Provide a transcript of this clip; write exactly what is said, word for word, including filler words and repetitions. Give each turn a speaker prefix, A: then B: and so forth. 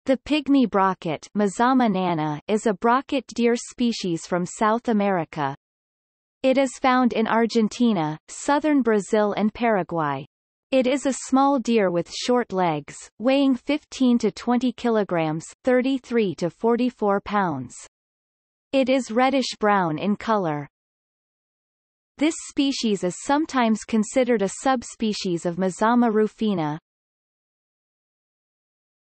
A: The pygmy brocket Mazama nana is a brocket deer species from South America. It is found in Argentina, southern Brazil and Paraguay. It is a small deer with short legs, weighing fifteen to twenty kilograms, thirty-three to forty-four pounds. It is reddish-brown in color. This species is sometimes considered a subspecies of Mazama rufina,